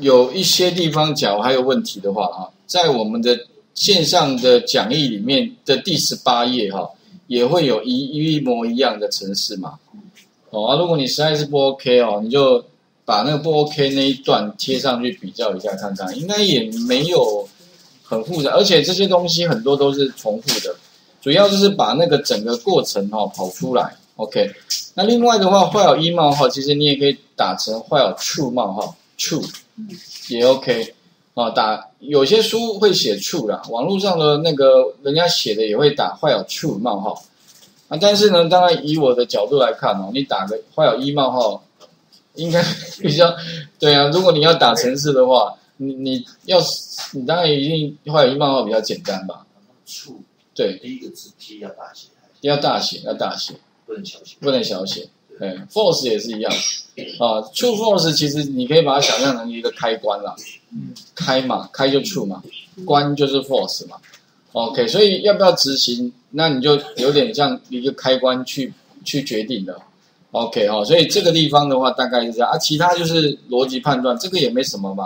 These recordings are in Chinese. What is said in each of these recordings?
有一些地方假如还有问题的话啊，在我们的线上的讲义里面的第18页哈，也会有一模一样的程式嘛。如果你实在是不 OK 哦，你就把那个不 OK 那一段贴上去比较一下看看，应该也没有很复杂，而且这些东西很多都是重复的，主要就是把那个整个过程跑出来。OK， 那另外的话，while 一冒号，其实你也可以打成while true 冒号 true 也 OK 有些书会写 true 啦，网络上的那个人家写的也会打while true 冒号但是呢，当然以我的角度来看你打个while 一冒号，应该比较对啊。如果你要打程式的话，你当然一定while一冒号比较简单吧 true 对， 第一个字 T 要大写， 要大写，不能小写。对 ，force 也是一样true force 其实你可以把它想象成一个开关啦，开嘛，开就 true 嘛，关就是 force 嘛。OK， 所以要不要执行，那你就有点像一个开关去决定的。OK 所以这个地方的话大概是这样其他就是逻辑判断，这个也没什么嘛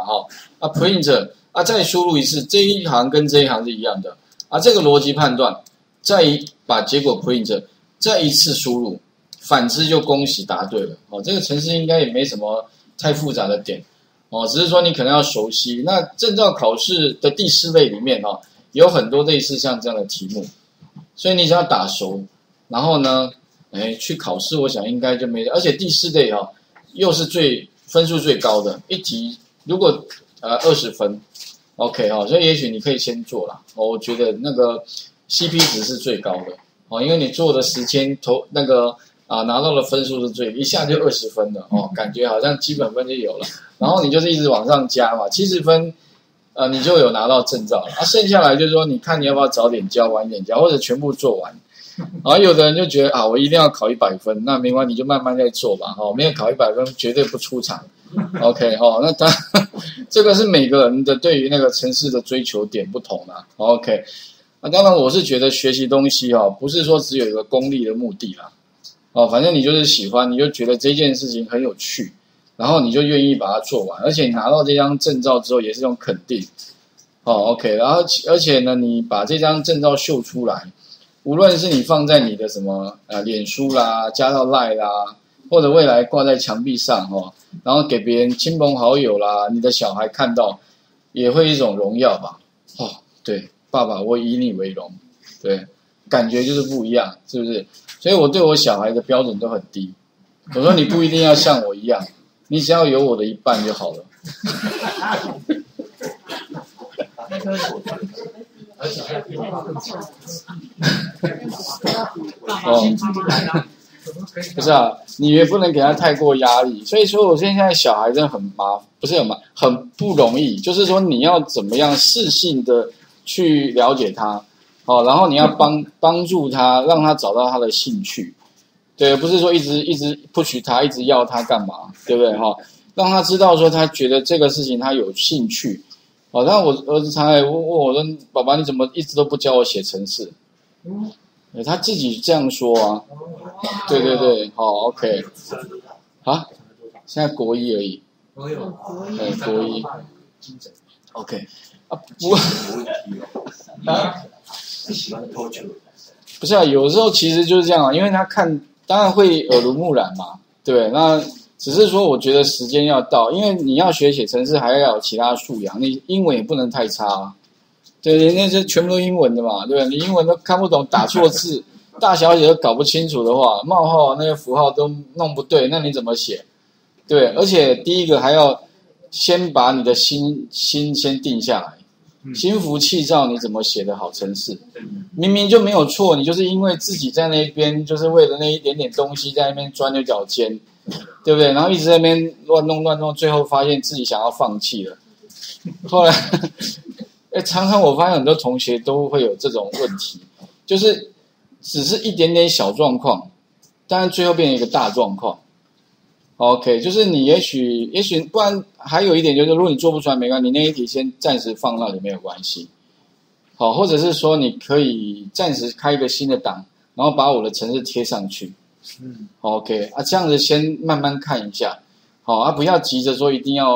print 再输入一次，这一行跟这一行是一样的这个逻辑判断，再把结果 print， 再一次输入，反之就恭喜答对了这个程式应该也没什么太复杂的点只是说你可能要熟悉。那证照考试的第4类里面有很多类似像这样的题目，所以你只要打熟，然后呢去考试，我想应该就没，而且第4类又是分数最高的一题，如果20分 OK 所以也许你可以先做啦我觉得那个 CP 值是最高的因为你做的时间那个拿到的分数是一下就20分了感觉好像基本分就有了，然后你就是一直往上加嘛，70分你就有拿到证照了剩下来就是说你看你要不要早点交，晚一点交，或者全部做完有的人就觉得我一定要考100分，那没关系，你就慢慢再做吧没有考100分绝对不出场OK 那当然这个是每个人的对于那个程式的追求点不同啦OK 当然我是觉得学习东西不是说只有一个功利的目的啦反正你就是喜欢，你就觉得这件事情很有趣，然后你就愿意把它做完，而且你拿到这张证照之后也是一种肯定OK， 然后而且呢你把这张证照秀出来，无论是你放在你的什么脸书啦，加到 LINE 啦，或者未来挂在墙壁上然后给别人亲朋好友啦，你的小孩看到也会一种荣耀吧对，爸爸我以你为荣，对，感觉就是不一样，是不是？所以我对我小孩的标准都很低，我说你不一定要像我一样，你只要有我的一半就好了不是你也不能给他太过压力，所以说我现在小孩真的很不容易，就是说你要怎么样适性的去了解他然后你要帮助他，让他找到他的兴趣，对，不是说一直push他，一直要他干嘛，对不对让他知道说他觉得这个事情他有兴趣但我儿子常常问我说：“爸爸，你怎么一直都不教我写程式？”他自己这样说对对对，OK 现在国1而已，国1 OK 不是有时候其实就是这样因为他看当然会耳濡目染嘛，对，那只是说我觉得时间要到，因为你要写程式还要有其他素养，你英文也不能太差对，那些全部都英文的嘛，对吧？你英文都看不懂，打错字，大小写都搞不清楚的话，冒号那些符号都弄不对，那你怎么写？对，而且第一个还要先把你的心先定下来，心浮气躁，你怎么写得好程式？明明就没有错，你就是因为自己在那边，就是为了那一点点东西在那边钻牛角尖，对不对？然后一直在那边乱弄，最后发现自己想要放弃了。后来，常常我发现很多同学都会有这种问题，就是只是一点点小状况，但是最后变成一个大状况。OK， 就是你也许不然还有一点就是，如果你做不出来没关系，你那一题先暂时放那里没有关系。好，或者是说你可以暂时开一个新的档，然后把我的程式贴上去。OK 这样子先慢慢看一下。好不要急着说一定要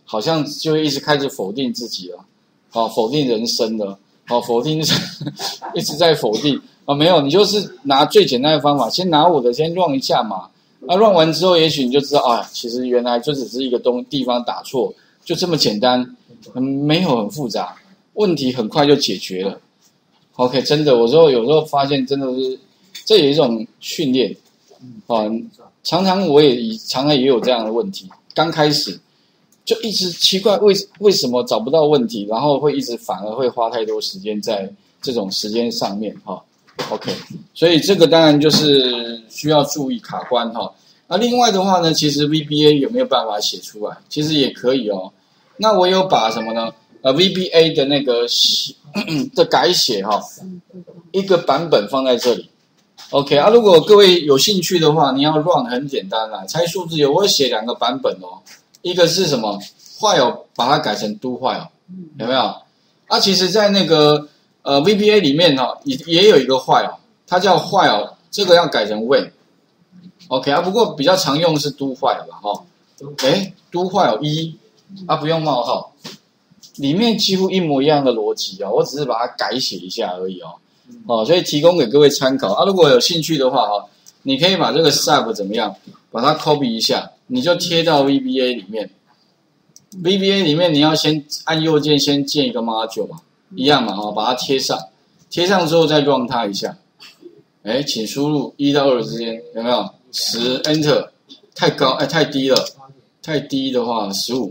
好像就会一直开始否定自己了，否定人生了，否定一直在否定没有，你就是拿最简单的方法，先拿我的先 run 一下嘛，run 完之后，也许你就知道其实原来就只是一个地方打错，就这么简单，没有很复杂，问题很快就解决了。OK， 真的，有时候发现真的是，这有一种训练常常也有这样的问题，刚开始就一直奇怪为什么找不到问题，然后会一直反而会花太多时间在这种时间上面OK， 所以这个当然就是需要注意卡关那另外的话呢，其实 VBA 有没有办法写出来？其实也可以那我有把什么呢？VBA 的那个的改写一个版本放在这里。OK 如果各位有兴趣的话，你要 run 很简单啦，猜数字我有写2个版本一个是什么 while 把它改成 do while， 有没有？其实在那个VBA 里面也有一个 while， 它叫 while， 这个要改成 when。OK 不过比较常用的是 do while 啦do while 不用冒号，里面几乎一模一样的逻辑我只是把它改写一下而已所以提供给各位参考如果有兴趣的话你可以把这个 sub 怎么样，把它 copy 一下，你就贴到 VBA 里面。VBA 里面你要先按右键先建一个 module 嘛，一样嘛把它贴上，贴上之后再 run 它一下。请输入1到2之间，有没有？10 Enter， 太高太低了，太低的话15。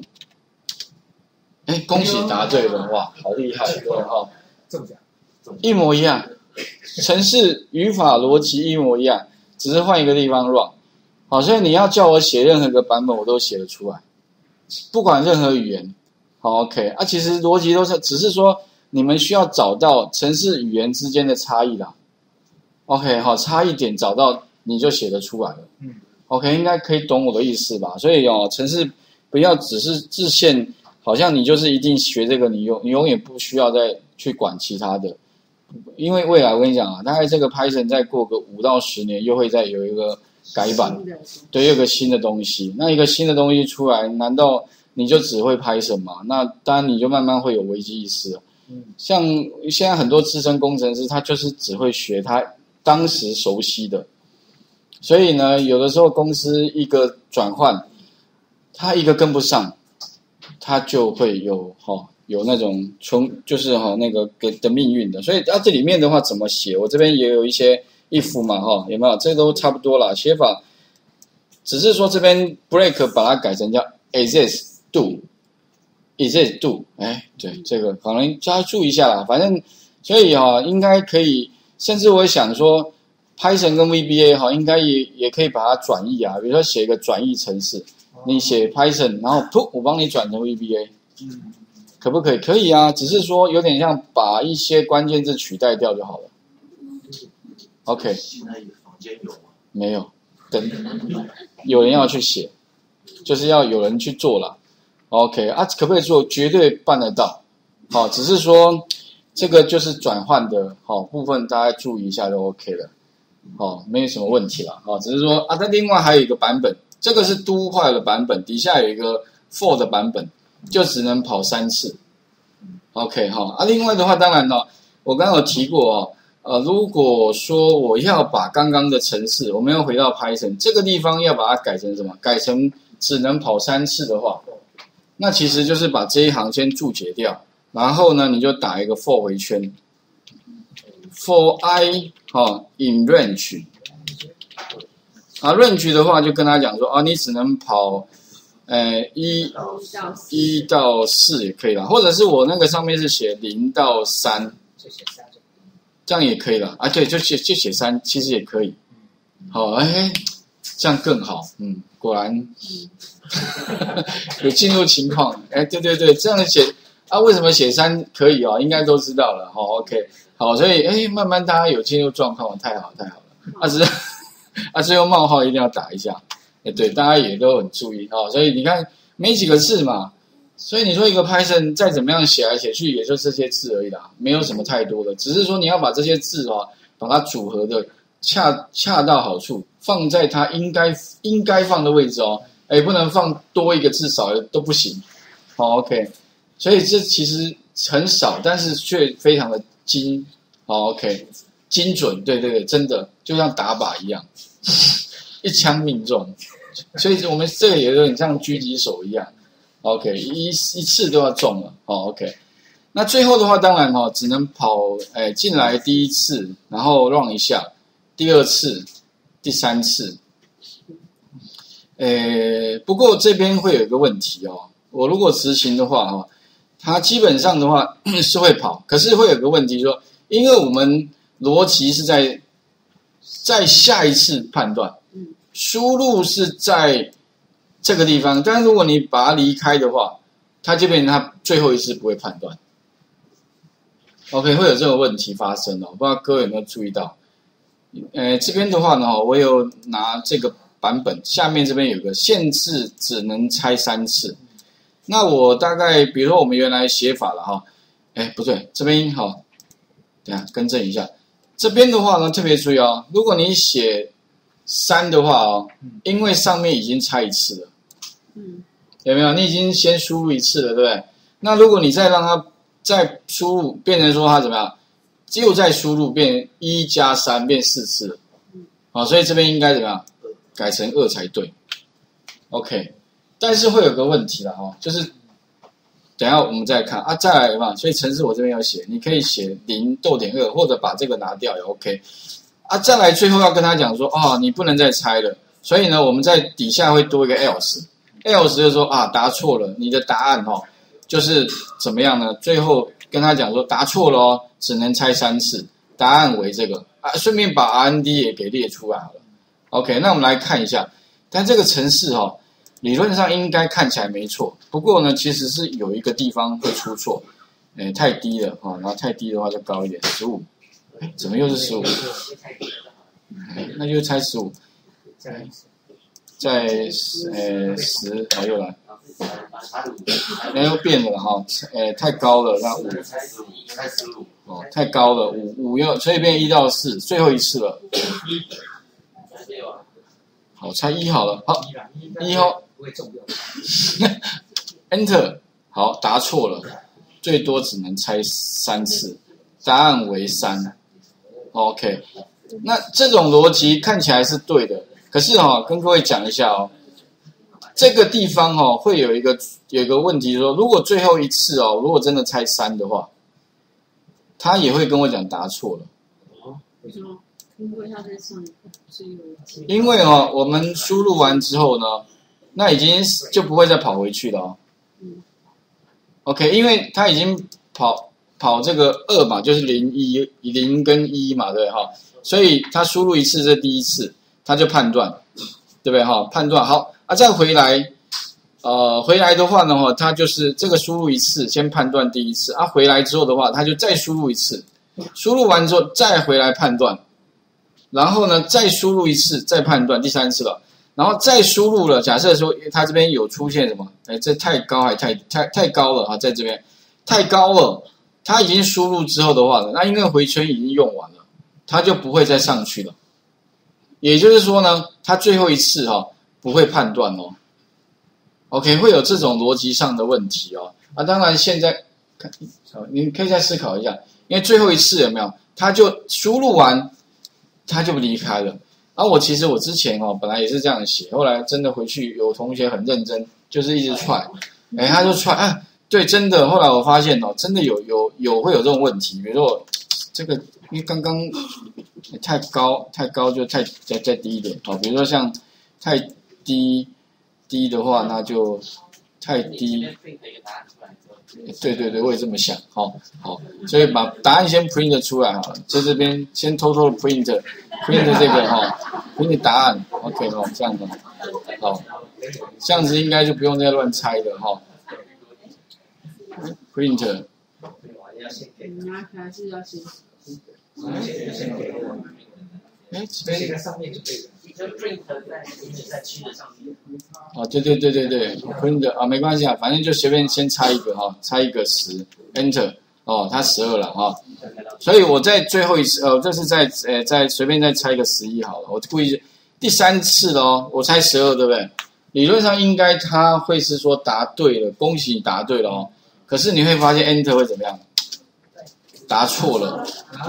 恭喜答对了，哇，好厉害，一模一样，程式语法逻辑一模一样，只是换一个地方 run。所以你要叫我写任何一个版本，我都写得出来，不管任何语言。OK， 其实逻辑都是，只是说你们需要找到程式语言之间的差异啦。OK， 差异点找到你就写得出来了。OK， 应该可以懂我的意思吧？所以程式不要只是自限，好像你就是一定学这个，你永远不需要再去管其他的，因为未来我跟你讲大概这个 Python 再过个5到10年又会再有一个改版，对，有个新的东西。那一个新的东西出来，难道你就只会 Python 吗？那当然你就慢慢会有危机意识了。像现在很多资深工程师，他就是只会学他当时熟悉的，所以呢，有的时候公司一个转换，他一个跟不上，他就会有那种就是那个的命运的。所以这里面的话怎么写，我这边也有一些if嘛有没有？这都差不多啦，写法只是说这边 break 把它改成叫 exist do。对，这个可能就要注意一下啦。反正所以应该可以，甚至我想说 Python 跟 VBA 应该也可以把它转译比如说写一个转译程式，你写 Python， 然后我帮你转成 VBA， 可不可以？可以只是说有点像把一些关键字取代掉就好了。OK， 现在房间有吗？ 没有，等有人要去写，就是要有人去做啦。OK 可不可以做？绝对办得到。只是说这个就是转换的部分，大家注意一下就 OK 了。没有什么问题了。只是说但另外还有一个版本，这个是 do while 的版本，底下有一个 for 的版本，就只能跑3次。OK 另外的话，当然我刚刚有提过如果说我要把刚刚的程式，我们要回到 Python 这个地方要把它改成什么？改成只能跑3次的话，那其实就是把这一行先注解掉，然后呢，你就打一个 for 回圈 ，for I in range range 的话就跟他讲说你只能跑1到4也可以啦，或者是我那个上面是写0到3，这样也可以啦。对，就写3，其实也可以。这样更好。果然有进入情况。对，这样写为什么写3可以应该都知道了。OK， 好，所以慢慢大家有进入状况，太好了。最后冒号一定要打一下。对，大家也都很注意所以你看没几个字嘛，所以你说一个 Python 再怎么样写来写去，也就这些字而已啦，没有什么太多的，只是说你要把这些字把它组合的恰到好处，放在它应该放的位置不能放多一个字少一个都不行。 好 ，OK， 所以这其实很少，但是却非常的精，好 ，OK， 精准，对对对，真的就像打靶一样，一枪命中。所以我们这个也有点像狙击手一样 ，OK， 一次都要中了，好 ，OK。那最后的话，当然只能跑，进来第一次，然后 run 一下，第二次、第三次。不过这边会有一个问题哦，我如果执行的话它基本上的话是会跑，可是会有个问题说，因为我们逻辑是在下一次判断，输入是在这个地方，但是如果你把它离开的话，它就变成它最后一次不会判断。OK， 会有这个问题发生哦，不知道各位有没有注意到？这边的话呢，我有拿这个版本，下面这边有个限制只能拆3次。那我大概，比如说我们原来写法了不对，这边等一下更正一下。这边的话呢，特别注意哦，如果你写3的话因为上面已经拆一次了，有没有？你已经先输入一次了，对不对？那如果你再让它再输入，变成说它怎么样？又再输入变1加3变4次了，所以这边应该怎么样？改成2才对。OK， 但是会有个问题了就是等一下我们再看再来嘛。所以程式我这边要写，你可以写0.2，或者把这个拿掉也 OK。再来最后要跟他讲说你不能再拆了，所以呢我们在底下会多一个 else 就是说答错了，你的答案就是怎么样呢？最后跟他讲说答错了只能拆3次，答案为这个顺便把 RND 也给列出来好了。OK， 那我们来看一下，但这个程式理论上应该看起来没错，不过呢其实是有一个地方会出错，太低了然后太低的话就高一点，15，怎么又是15？那就拆15，再10，又来。又变了太高了，那5，太高了，5又所以变1到4，最后一次了。好，拆1好了，好，1Enter， 好，答错了，最多只能拆3次，答案为3。OK， 那这种逻辑看起来是对的，可是跟各位讲一下这个地方会有一个问题说，如果最后一次如果真的拆3的话，他也会跟我讲答错了。 为什么？因为他在上一课， 因为我们输入完之后呢，那已经就不会再跑回去了OK， 因为他已经跑这个2嘛，就是0跟1嘛，对所以他输入一次这第一次，他就判断，对不对判断好再回来的话呢他就是这个输入一次先判断第一次回来之后的话，他就再输入一次，输入完之后再回来判断，然后呢再输入一次再判断第3次了，然后再输入了，假设说他这边有出现什么这太高还太高了在这边太高了，他已经输入之后的话呢，那因为回圈已经用完了，他就不会再上去了，也就是说呢他最后一次不会判断OK， 会有这种逻辑上的问题当然现在你可以再思考一下，因为最后一次有没有，他就输入完他就离开了我其实我之前本来也是这样写，后来真的回去有同学很认真，就是一直踹他就踹对，真的后来我发现真的有会有这种问题，比如说这个因为刚刚太高就再低一点比如说像太低的话，那就太低。对，我也这么想。好，所以把答案先 print 出来好了，在这边先偷偷的 print 这个print 答案 ，OK 这样的，好，这样子应该就不用再乱猜了print。 拿起来是要先。 这个上面就对了。就 print 在区的上面。 对 ，print 没关系反正就随便先猜一个猜一个10 ，enter 它12了所以我在最后一次这是再随便再猜一个11好了，我故意第3次我猜12对不对？ 理论上应该他会是说答对了，恭喜你答对了哦。可是你会发现 Enter 会怎么样？答错了。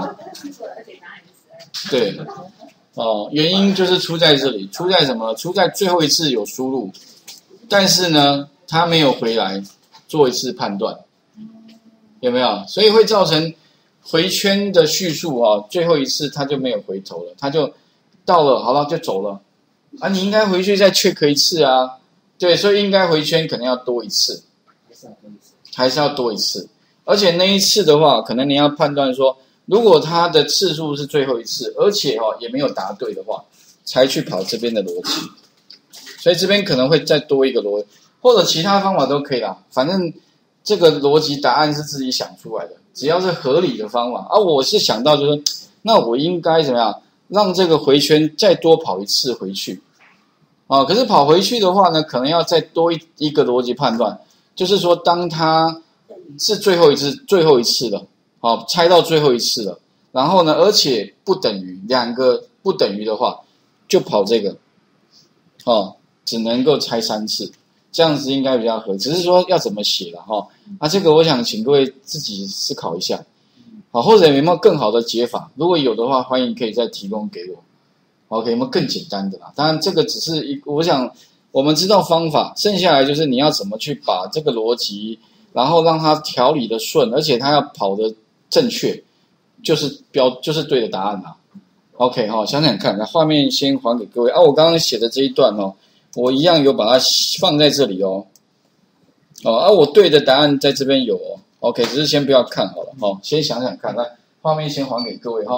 对，原因就是出在这里，出在什么？出在最后一次有输入，但是呢，他没有回来做一次判断，有没有？所以会造成回圈的叙述最后一次他就没有回头了，他就到了，好了就走了。啊，你应该回去再 check 一次啊，对，所以应该回圈可能要多一次，还是要多一次，而且那一次的话，可能你要判断说，如果它的次数是最后一次，而且也没有答对的话，才去跑这边的逻辑，所以这边可能会再多一个逻辑，或者其他方法都可以啦，反正这个逻辑答案是自己想出来的，只要是合理的方法啊，我是想到就是，那我应该怎么样？让这个回圈再多跑一次回去，可是跑回去的话呢，可能要再多一个逻辑判断，就是说，当它是最后一次了，猜到最后一次了，然后呢，而且不等于两个不等于的话，就跑这个，只能够猜3次，这样子应该比较合理。只是说要怎么写了这个我想请各位自己思考一下。或者有没有更好的解法？如果有的话，欢迎可以再提供给我。OK， 有没有更简单的啦？当然，这个只是我想我们知道方法，剩下来就是你要怎么去把这个逻辑，然后让它条理的顺，而且它要跑的正确，就是对的答案啦。OK， 想想看，那画面先还给各位我刚刚写的这一段我一样有把它放在这里我对的答案在这边有OK， 只是先不要看好了先想想看，来画面先还给各位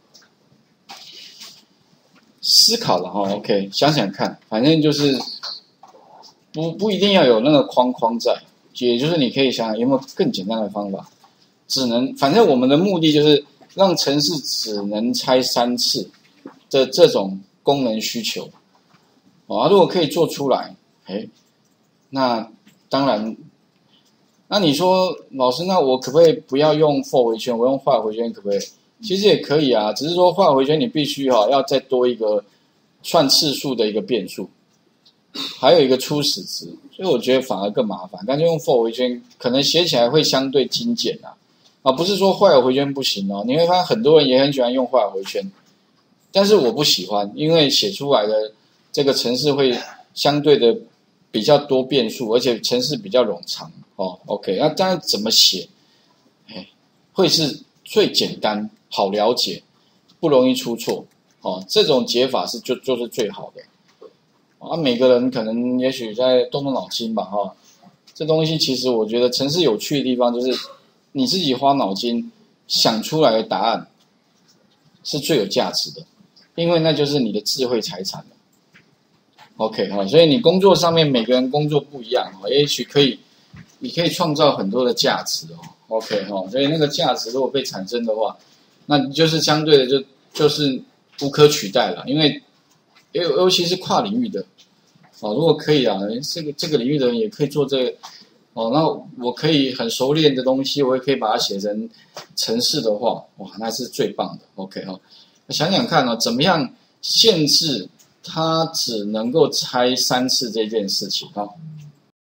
思考了OK， 想想看，反正就是不一定要有那个框在，也就是你可以想想有没有更简单的方法，反正我们的目的就是让程式只能猜3次的这种功能需求如果可以做出来，那当然。那你说老师，那我可不可以不要用 for 回圈，我用while回圈可不可以？其实也可以啊，只是说while回圈你必须要再多一个算次数的一个变数，还有一个初始值，所以我觉得反而更麻烦。干脆用 for 回圈，可能写起来会相对精简不是说while回圈不行你会发现很多人也很喜欢用while回圈，但是我不喜欢，因为写出来的这个程式会相对的比较多变数，而且程式比较冗长。OK， 那当然怎么写，会是最简单、好了解、不容易出错这种解法就是最好的每个人可能也许在动脑筋吧这东西其实我觉得程式有趣的地方就是你自己花脑筋想出来的答案是最有价值的，因为那就是你的智慧财产了。OK 所以你工作上面每个人工作不一样也许你可以创造很多的价值OK 所以那个价值如果被产生的话，那就是相对的就是无可取代了，因为尤其是跨领域的如果可以这个领域的人也可以做这个那我可以很熟练的东西，我也可以把它写成程式的话，那是最棒的 OK 想想看怎么样限制它只能够猜3次这件事情